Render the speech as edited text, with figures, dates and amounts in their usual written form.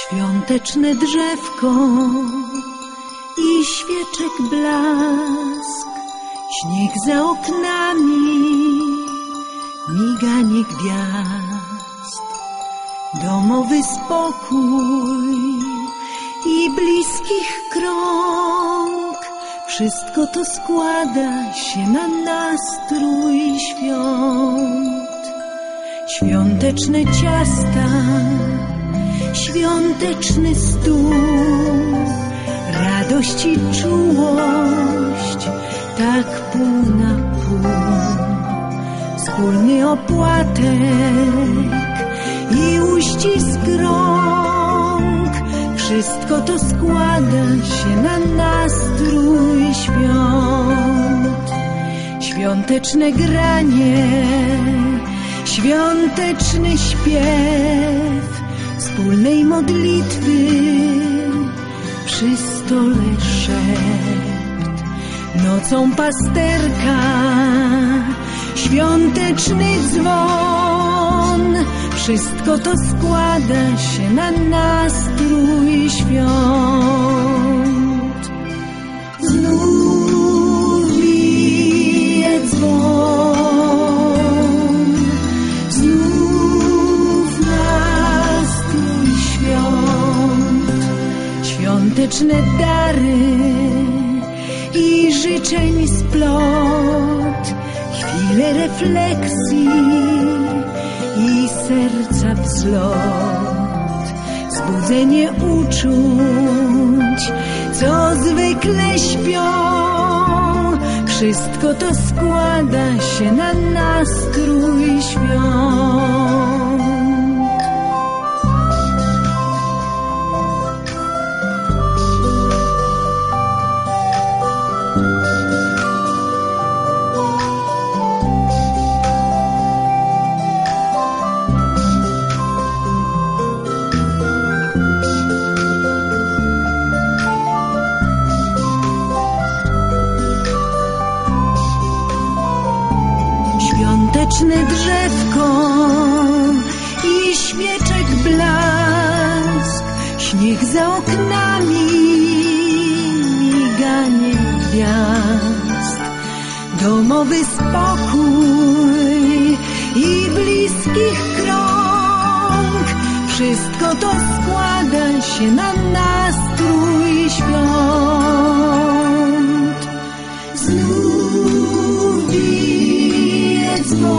Świąteczne drzewko i świeczek blask, śnieg za oknami, miganie gwiazd, domowy spokój i bliskich krąg. Wszystko to składa się na nastrój świąt. Świąteczne ciasta, świąteczny stół, radość i czułość, tak pół na pół. Wspólny opłatek i uścisk rąk, wszystko to składa się na nastrój świąt. Świąteczne granie, świąteczny śpiew, wspólnej modlitwy przy stole szept. Nocą pasterka, świąteczny dzwon, wszystko to składa się na nastrój świąt. Znów bije dzwon, znów nastrój świąt. Świąteczne dary i życzeń splot, chwile refleksji i serca wzlot, zbudzenie uczuć, co zwykle śpią. Wszystko to składa się na nastrój świąt. Świąteczne drzewko i świeczek blask, śnieg za oknami, miganie gwiazd, domowy spokój i bliskich krąg. Wszystko to składa się na nastrój świąt. Znów bije dzwon,